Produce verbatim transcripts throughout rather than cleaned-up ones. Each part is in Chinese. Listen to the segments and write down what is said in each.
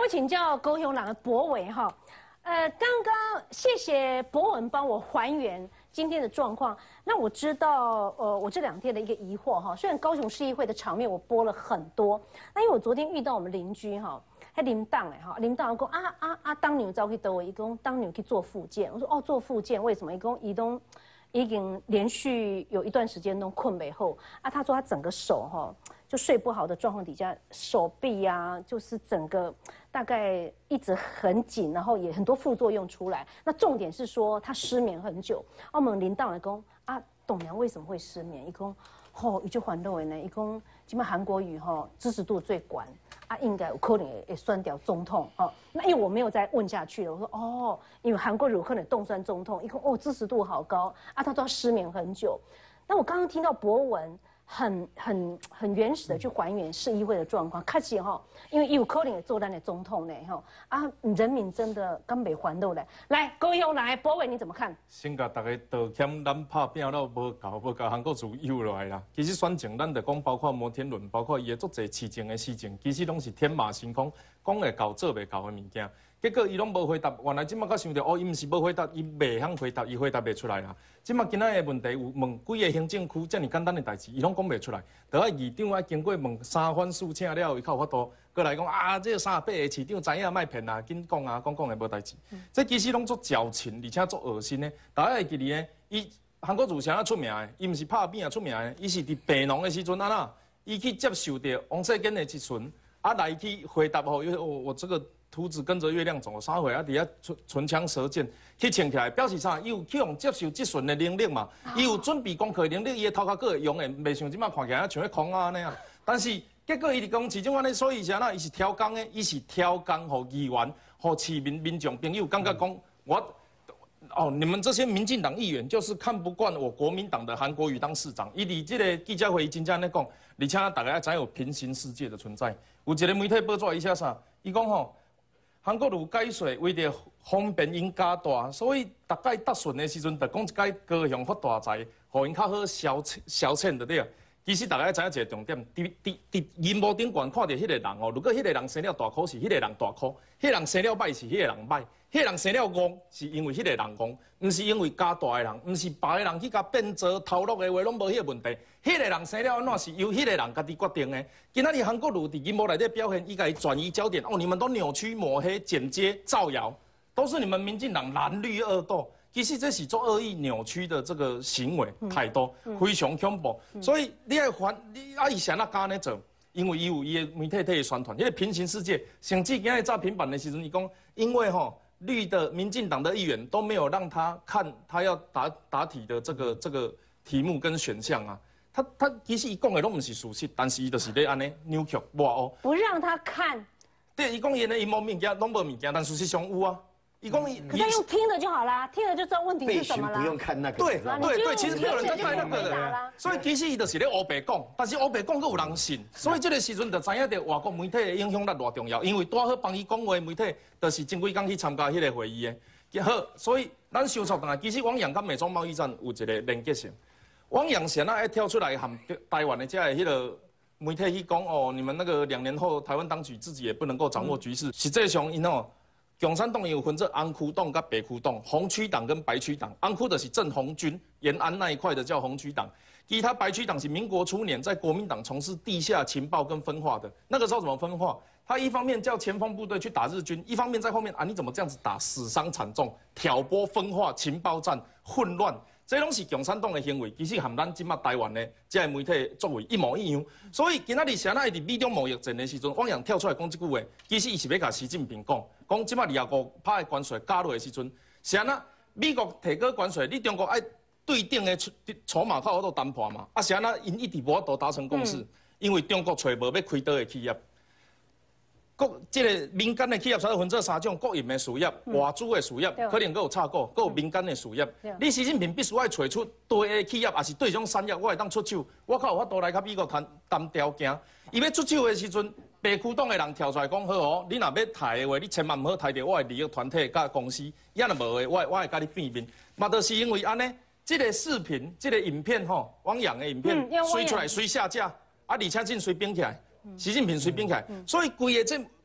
请教高雄人的博伟哈，呃，刚刚谢谢博文帮我还原今天的状况。那我知道，呃，我这两天的一个疑惑哈，虽然高雄市议会的场面我播了很多，那因为我昨天遇到我们邻居哈，还林党哎哈，林党讲啊啊啊，当牛招去得我一共当牛去做复健，我说哦做复健为什么？一共移动已经连续有一段时间都困美后啊，他说他整个手哈。就睡不好的状况底下，手臂呀、啊，就是整个大概一直很紧，然后也很多副作用出来。那重点是说他失眠很久。啊、我们领导来讲啊，董娘为什么会失眠？一共吼，一句还认为呢，一共基本韩国瑜吼支持度最高啊，应该有可能也酸掉总统哦。那因为我没有再问下去了，我说哦，因为韩国瑜有可能冻酸总统，一共哦支持度好高啊，他都要失眠很久。那我刚刚听到博文。很很很原始的去还原市议会的状况，看起哈，因为有可能也做咱的总统呢哈啊，人民真的刚没还到嘞。来，高雄来，博伟你怎么看？ 先甲大家道歉，咱拍拼了无够，无够韩国瑜游落来啦。其实选情咱就讲，包括摩天轮，包括伊的足侪市政的事情，其实拢是天马行空，讲会到做袂到的物件。结果伊拢无回答，原来即马才想到，哦，伊毋是无回答，伊袂晓回答，伊回答袂出来啦。即马今仔的问题有问几个行政区遮尔简单的代志，伊拢讲袂出来。就爱议长爱经过问三番四请了，伊才有法度过来讲啊，这三十八个市长知影卖骗啊，紧讲啊，讲讲的无代志。嗯、这其实拢足矫情，而且足恶心的。大家会记哩呢？伊韩国瑜啥啊出名的？伊毋是拍拼啊出名的，伊是伫病农的时阵安那，伊去接受着王世坚的质询，啊来去回答吼，因为我我这个。兔子跟着月亮走，啥回啊？底下唇唇枪舌剑去穿起来，表示啥？伊有去用接受质询的能力嘛？伊有准备功课能力，伊的头壳个会用的，袂像即马看起来像迄空啊安尼啊。但是结果伊伫讲市长安尼，所以是安那？伊是挑工的，伊是挑工，互议员、互市民民众朋友感觉讲我。哦，你们这些民进党议员就是看不惯我国民党的韩国瑜当市长。伊伫这个记者会，伊真正安尼讲，而且大家知有平行世界的存在。有一个媒体报纸伊写啥？伊讲吼。韩国瑜解说为着方便因加大，所以大概答询的时阵，就讲一解高雄发大财，互因较好消消遣的对。其实大家知影一个重点，伫伫伫银幕顶悬看到迄个人哦，如果迄个人生了大苦，是迄个人大苦；迄个人生了歹，是迄个人歹；迄个人生了戆，是因为迄个人戆，毋是因为加大的人，毋是别个人去甲变做头落的话，拢无迄个问题。迄个人生了安怎是由迄个人家己决定的。今仔日韩国瑜伫银幕内底表现，伊甲伊转移焦点，哦，你们都扭曲、抹黑、剪接、造谣，都是你们民进党蓝绿恶斗。其实这是做恶意扭曲的这个行为态度，非常恐怖。所以你要还，你啊伊想那干呢做，因为伊有伊的媒体替伊宣传，迄个平行世界。甚至今日炸平板的时阵，伊讲，因为吼绿的民进党的议员都没有让他看他要答答题的这个这个题目跟选项啊。他他其实伊讲的拢唔是事实，但是伊就是咧安尼扭曲抹黑。 不让他看。对， 伊讲伊的因无物件，拢无物件，但事实上有啊。一共， 可是用听的就好啦，听了就知道问题是什么了。 不用看那个。 对对对，其实没有人在看那个的。所以其实伊就是咧乌白讲，但是乌白讲佫有人信，所以这个时阵就知影着外国媒体的影响力偌重要。因为拄好帮伊讲话的媒体，就是前几工去参加迄个会议的。好，所以咱收束下，其实汪洋跟美中贸易战有一个连结性。汪洋先啊，爱跳出来含台湾的这个迄个媒体去讲哦，你们那个两年后台湾当局自己也不能够掌握局势，实际上因哦。共产党有分做红区党跟白区党，红区党跟白区党。红区的是郑红军，延安那一块的叫红区党，其他白区党是民国初年在国民党从事地下情报跟分化的。那个时候怎么分化？他一方面叫前锋部队去打日军，一方面在后面啊，你怎么这样子打，死伤惨重，挑拨分化，情报战混乱。这拢是共产党的行为，其实和咱即马台湾的这类媒体作为一模一样。所以今仔日谁那伫美中贸易战的时阵，汪洋跳出来讲这句话，其实伊是要甲习近平讲，讲即马二十五拍的关税加落的时阵，谁那美国提高关税，你中国爱对等的筹码靠好多谈判嘛？啊，谁那因一直无法度达成共识，嗯、因为中国找无要开刀的企业。国即个民间的企业，才分做三种：国营的事业、外资的事业，可能佫有插股，佫有民间的事业。你习近平必须要找出对的企业，也是对种产业，我会当出手。我靠，有法度来甲美国谈谈条件。伊要出手的时阵，白区党的人跳出来讲好哦，你若要抬的话，你千万唔好抬到我的利益团体甲公司。要若无的，我我会甲你变面。嘛，就是因为安尼，这个视频、这个影片吼，汪洋的影片随出来随下架，啊，而且真随编起来。习近平随便起来，所以规个这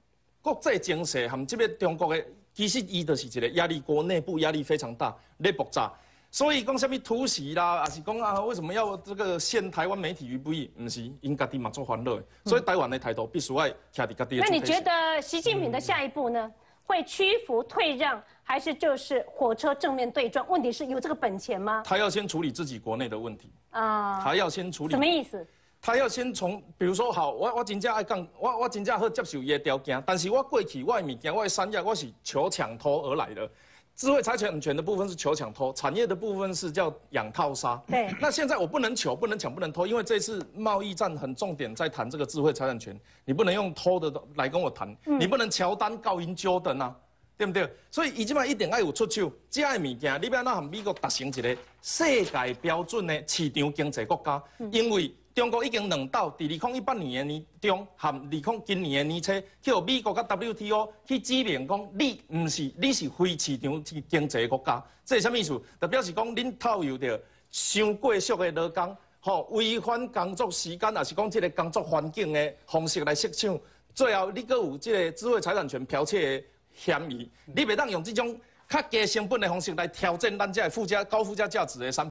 国际形势含这个中国的，其实伊就是一个压力锅，内部压力非常大，咧爆炸。所以讲什么突袭啦，还是讲啊，为什么要这个陷台湾媒体于不义？不是，因家己嘛做烦恼的。所以台湾的态度必须要徛伫家己的。 那你觉得习近平的下一步呢？会屈服退让，还是就是火车正面对撞？问题是有这个本钱吗？ 他要先处理自己国内的问题啊，他要先处理。 什么意思？ 他要先从，比如说，好，我我真正爱讲，我我真正好接受伊的条件，但是我过去我的物件，我的产业我是求抢偷而来的。智慧财产权的部分是求抢偷，产业的部分是叫养套杀。 对。 那现在我不能求，不能抢，不能偷，因为这次贸易战很重点在谈这个智慧财产权，你不能用偷的来跟我谈，嗯、你不能乔丹告因纠等啊，对不对？所以伊即摆一定要有出手，这样的物件你要哪和美国达成一个世界标准的市场经济国家，嗯、因为。中国已经两岛，伫二零一八年的年中和二零今年的年初，去互美国甲 W T O 去指明讲，你唔是你是非市场经济国家，这是啥意思？就表示讲，恁套用着伤过俗的劳工，吼违反工作时间，也是讲这个工作环境的方式来设想，最后你阁有这个智慧财产权剽窃的嫌疑，你袂当用这种较低成本的方式来挑战咱这附加高附加价值的产品。